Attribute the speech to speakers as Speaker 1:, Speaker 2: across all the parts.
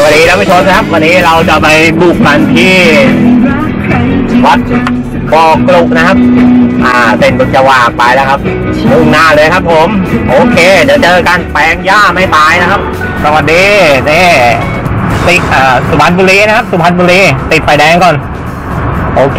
Speaker 1: วัสดีท่านผู้ชมครับวันนี้เราจะไปบุกกันที่วัดบ่อกลุกนะครับเส้นบุญจวาไปแล้วครับมุ่งหน้าเลยครับผมโอเคเดี๋ยวเจอกันแปลงหญ้าไม่ตายนะครับสวัสดีนี่ติดสุพรรณบุรีนะครับสุพรรณบุรีติดไฟแดงก่อนโอเค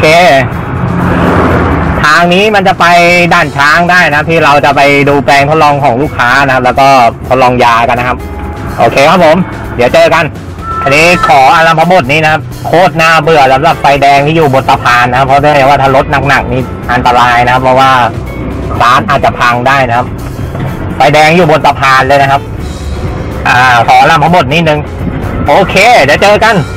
Speaker 1: ทางนี้มันจะไปด่านช้างได้นะที่เราจะไปดูแปลงทดลองของลูกค้านะครับแล้วก็ทดลองยากันนะครับโอเคครับผมเดี๋ยวเจอกันอันนี้ขออารัมพบทนี้นะครับโคตรน่าเบื่อสำหรับไฟแดงที่อยู่บนสะพานนะครับเพราะได้ว่าถ้ารถหนักๆนี่อันตรายนะครับเพราะว่าร้านอาจจะพังได้นะครับไฟแดงอยู่บนสะพานเลยนะครับขออารัมพบทนิดนึงโอเคเดี๋ยวเจอกัน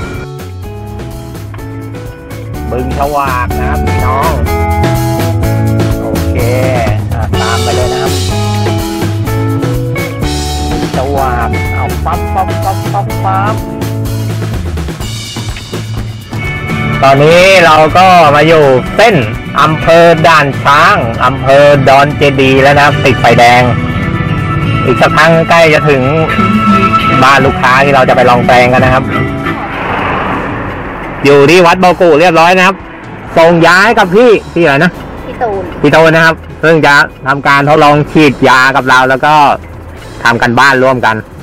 Speaker 1: บึงฉวากนะครับพี่น้องโอเคตามไปเลยนะครับฉวากเอาปั๊บตอนนี้เราก็มาอยู่เส้นอำเภอด่านช้างอำเภอดอนเจดีแล้วนะครับติดไฟแดงอีกสักพักใกล้จะถึงบ้านลูกค้าที่เราจะไปลองแปลงกันนะครับอยู่ที่วัดบ่อกู่เรียบร้อยนะครับส่งย้ายกับพี่อะไรนะพี่ตูนนะครับซึ่งจะทำการทดลองฉีดยากับเราแล้วก็ทำกันบ้านร่วมกัน